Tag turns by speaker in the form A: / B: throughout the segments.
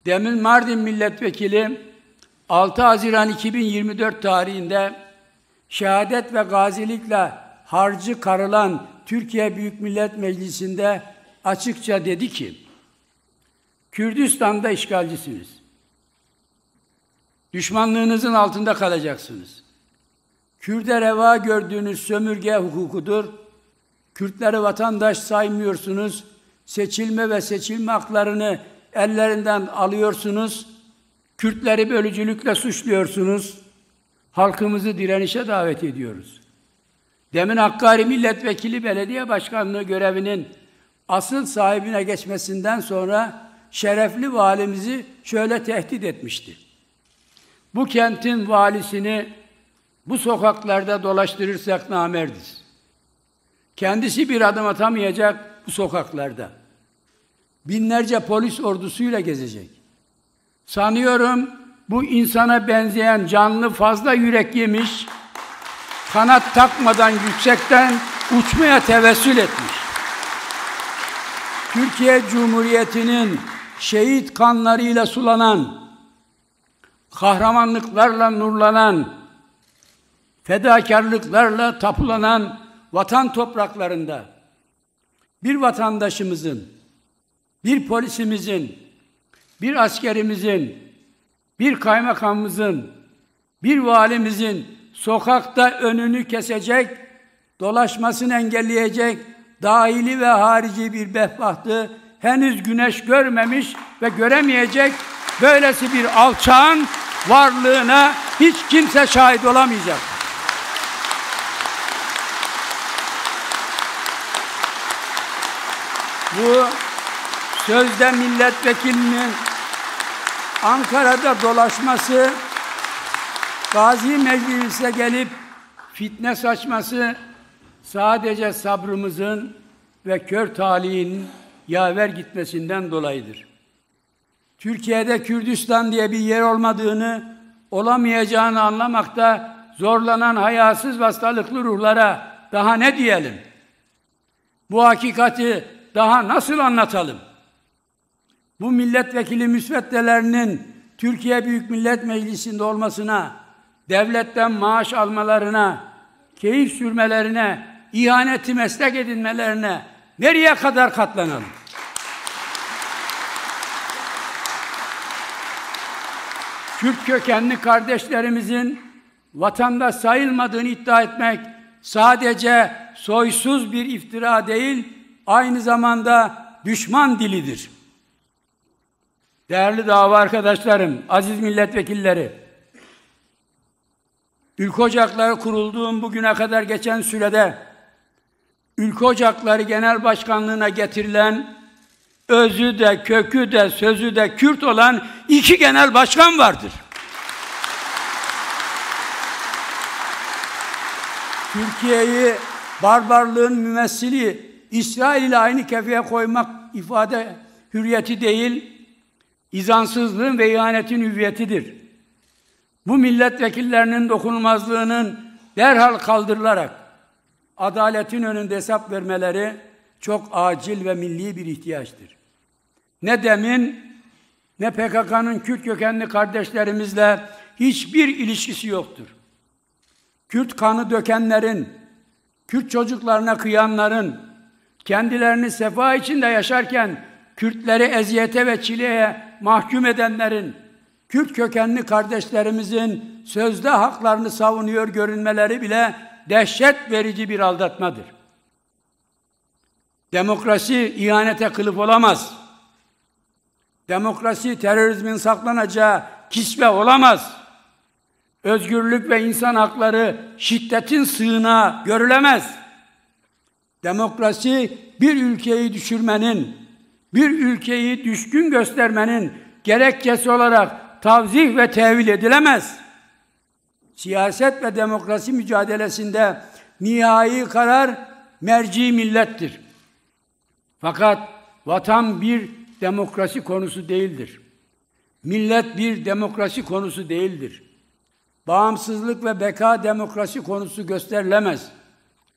A: Demin Mardin Milletvekili 6 Haziran 2024 tarihinde şehadet ve gazilikle harcı karılan Türkiye Büyük Millet Meclisi'nde açıkça dedi ki, Kürdistan'da işgalcisiniz. Düşmanlığınızın altında kalacaksınız. Kürt'e reva gördüğünüz sömürge hukukudur. Kürtleri vatandaş saymıyorsunuz. Seçilme ve seçilme haklarını ellerinden alıyorsunuz. Kürtleri bölücülükle suçluyorsunuz. Halkımızı direnişe davet ediyoruz. Demin Hakkari Milletvekili Belediye Başkanlığı görevinin asıl sahibine geçmesinden sonra şerefli valimizi şöyle tehdit etmişti. Bu kentin valisini bu sokaklarda dolaştırırsak namerdiz. Kendisi bir adım atamayacak bu sokaklarda. Binlerce polis ordusuyla gezecek. Sanıyorum bu insana benzeyen canlı fazla yürek yemiş, kanat takmadan yüksekten uçmaya tevessül etmiş. Türkiye Cumhuriyeti'nin şehit kanlarıyla sulanan, kahramanlıklarla nurlanan, fedakarlıklarla tapulanan vatan topraklarında bir vatandaşımızın, bir polisimizin, bir askerimizin, bir kaymakamımızın, bir valimizin sokakta önünü kesecek, dolaşmasını engelleyecek, dahili ve harici bir bedbahtı henüz güneş görmemiş ve göremeyecek böylesi bir alçağın varlığına hiç kimse şahit olamayacak. Bu sözde milletvekilinin Ankara'da dolaşması, Gazi Meclis'e gelip fitne saçması sadece sabrımızın ve kör talihinin yaver gitmesinden dolayıdır. Türkiye'de Kürdistan diye bir yer olmadığını, olamayacağını anlamakta zorlanan hayasız ve hastalıklı ruhlara daha ne diyelim? Bu hakikati daha nasıl anlatalım? Bu milletvekili müsveddelerinin Türkiye Büyük Millet Meclisi'nde olmasına, devletten maaş almalarına, keyif sürmelerine, ihaneti meslek edinmelerine nereye kadar katlanalım? Kürt kökenli kardeşlerimizin vatandaş sayılmadığını iddia etmek sadece soysuz bir iftira değil, aynı zamanda düşman dilidir. Değerli dava arkadaşlarım, aziz milletvekilleri, Ülke Ocakları kurulduğum bugüne kadar geçen sürede Ülke Ocakları Genel Başkanlığı'na getirilen özü de, kökü de, sözü de Kürt olan 2 genel başkan vardır. Türkiye'yi barbarlığın mümessili İsrail ile aynı kefeye koymak ifade hürriyeti değil, izansızlığın ve ihanetin hüviyetidir. Bu milletvekillerinin dokunulmazlığının derhal kaldırılarak adaletin önünde hesap vermeleri çok acil ve milli bir ihtiyaçtır. Ne demin ne PKK'nın Kürt kökenli kardeşlerimizle hiçbir ilişkisi yoktur. Kürt kanı dökenlerin, Kürt çocuklarına kıyanların, kendilerini sefa içinde yaşarken Kürtleri eziyete ve çileye mahkum edenlerin, Kürt kökenli kardeşlerimizin sözde haklarını savunuyor görünmeleri bile dehşet verici bir aldatmadır. Demokrasi ihanete kılıf olamaz. Demokrasi terörizmin saklanacağı kisve olamaz. Özgürlük ve insan hakları şiddetin sığınağı görülemez. Demokrasi bir ülkeyi düşürmenin, bir ülkeyi düşkün göstermenin gerekçesi olarak tavzih ve tevil edilemez. Siyaset ve demokrasi mücadelesinde nihai karar merci millettir. Fakat vatan bir demokrasi konusu değildir. Millet bir demokrasi konusu değildir. Bağımsızlık ve beka demokrasi konusu gösterilemez.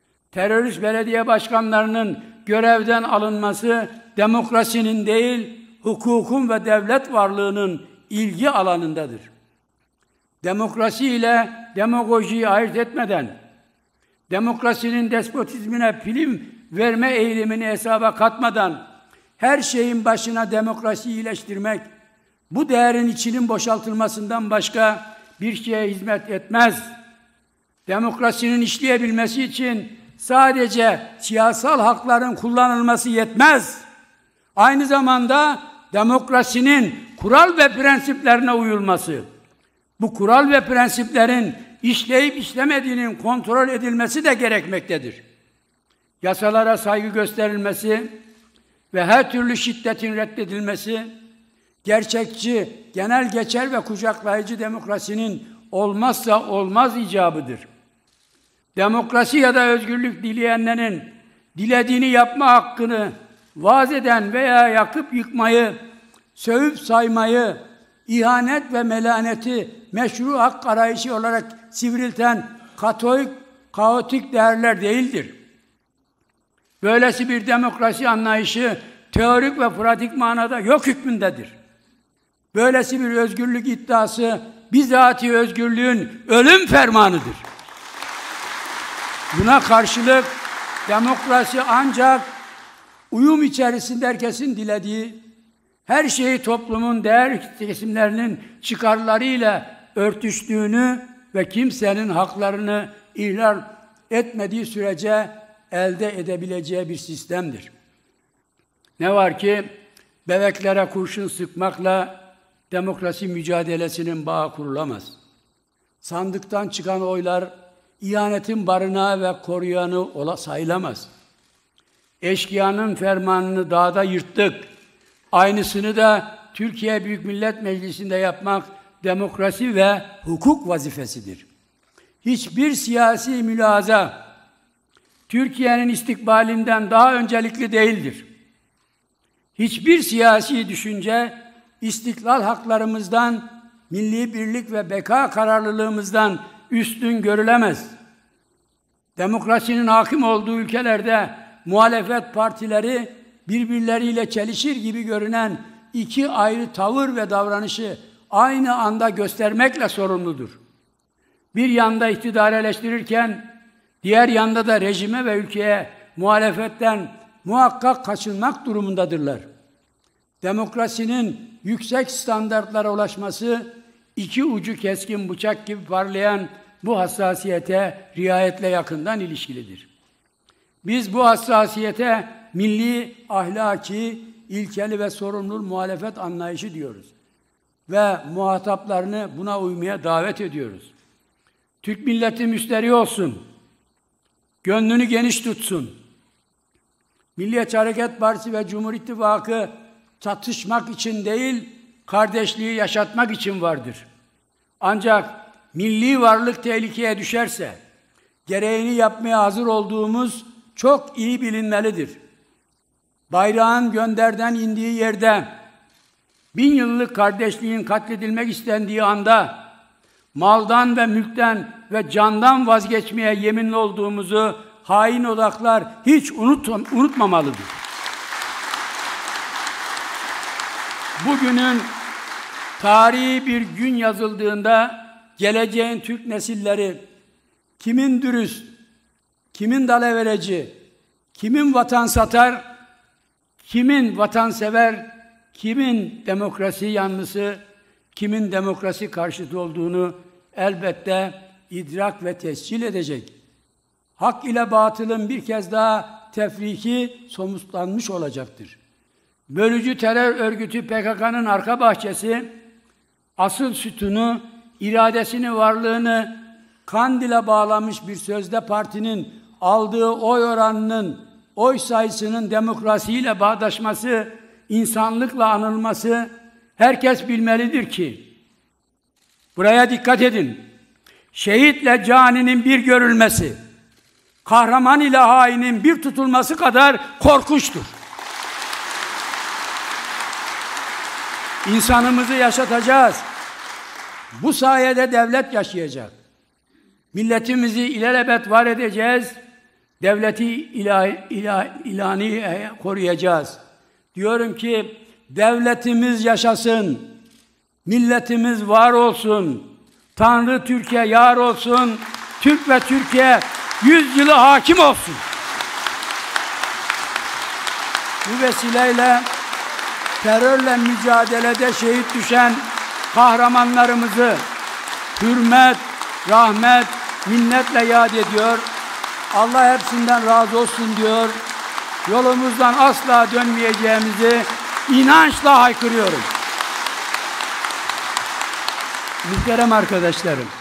A: Terörist belediye başkanlarının görevden alınması demokrasinin değil, hukukun ve devlet varlığının ilgi alanındadır. Demokrasi ile demagojiyi ayırt etmeden, demokrasinin despotizmine prim verme eğilimini hesaba katmadan, her şeyin başına demokrasiyi iyileştirmek, bu değerin içinin boşaltılmasından başka bir şeye hizmet etmez. Demokrasinin işleyebilmesi için sadece siyasal hakların kullanılması yetmez. Aynı zamanda demokrasinin kural ve prensiplerine uyulması, bu kural ve prensiplerin işleyip işlemediğinin kontrol edilmesi de gerekmektedir. Yasalara saygı gösterilmesi ve her türlü şiddetin reddedilmesi, gerçekçi, genel geçer ve kucaklayıcı demokrasinin olmazsa olmaz icabıdır. Demokrasi ya da özgürlük dileyenlerin dilediğini yapma hakkını vaaz eden veya yakıp yıkmayı, sövüp saymayı, ihanet ve melaneti meşru hak arayışı olarak sivrilten kaotik değerler değildir. Böylesi bir demokrasi anlayışı teorik ve pratik manada yok hükmündedir. Böylesi bir özgürlük iddiası bizatihi özgürlüğün ölüm fermanıdır. Buna karşılık demokrasi ancak uyum içerisinde herkesin dilediği, her şeyi toplumun değer kesimlerinin çıkarlarıyla örtüştüğünü ve kimsenin haklarını ihlal etmediği sürece elde edebileceği bir sistemdir. Ne var ki bebeklere kurşun sıkmakla demokrasi mücadelesinin bağı kurulamaz. Sandıktan çıkan oylar ihanetin barınağı ve koruyanı sayılamaz. Eşkıyanın fermanını dağda yırttık. Aynısını da Türkiye Büyük Millet Meclisi'nde yapmak demokrasi ve hukuk vazifesidir. Hiçbir siyasi mülahaza Türkiye'nin istikbalinden daha öncelikli değildir. Hiçbir siyasi düşünce istiklal haklarımızdan, milli birlik ve beka kararlılığımızdan üstün görülemez. Demokrasinin hakim olduğu ülkelerde muhalefet partileri birbirleriyle çelişir gibi görünen iki ayrı tavır ve davranışı aynı anda göstermekle sorumludur. Bir yanda iktidarı eleştirirken, diğer yanda da rejime ve ülkeye muhalefetten muhakkak kaçınmak durumundadırlar. Demokrasinin yüksek standartlara ulaşması, iki ucu keskin bıçak gibi parlayan bu hassasiyete riayetle yakından ilişkilidir. Biz bu hassasiyete milli, ahlaki, ilkeli ve sorumlu muhalefet anlayışı diyoruz. Ve muhataplarını buna uymaya davet ediyoruz. Türk milleti müsterih olsun, gönlünü geniş tutsun. Milliyetçi Hareket Partisi ve Cumhur İttifakı çatışmak için değil, kardeşliği yaşatmak için vardır. Ancak milli varlık tehlikeye düşerse, gereğini yapmaya hazır olduğumuz çok iyi bilinmelidir. Bayrağın gönderden indiği yerde, 1000 yıllık kardeşliğin katledilmek istendiği anda, maldan ve mülkten ve candan vazgeçmeye yeminli olduğumuzu hain odaklar hiç unutmamalıdır. Bugünün tarihi bir gün yazıldığında geleceğin Türk nesilleri kimin dürüst, kimin dalavereci, kimin vatan satar, kimin vatansever, kimin demokrasi yanlısı, kimin demokrasi karşıtı olduğunu elbette idrak ve tescil edecek. Hak ile batılın bir kez daha tefriki somutlanmış olacaktır. Bölücü terör örgütü PKK'nın arka bahçesi, asıl sütunu, iradesini, varlığını kandile bağlamış bir sözde partinin aldığı oy oranının, oy sayısının demokrasiyle bağdaşması, insanlıkla anılması herkes bilmelidir ki, buraya dikkat edin, şehitle caninin bir görülmesi, kahraman ile hainin bir tutulması kadar korkunçtur. İnsanımızı yaşatacağız. Bu sayede devlet yaşayacak. Milletimizi ilelebet var edeceğiz. Devleti ilani koruyacağız. Diyorum ki Devletimiz yaşasın. Milletimiz var olsun. Tanrı Türkiye yar olsun. Türk ve Türkiye 100 yılı hakim olsun. Bu vesileyle terörle mücadelede şehit düşen kahramanlarımızı hürmet, rahmet, minnetle yad ediyor. Allah hepsinden razı olsun diyor. Yolumuzdan asla dönmeyeceğimizi inançla haykırıyorum. Muhterem arkadaşlarım,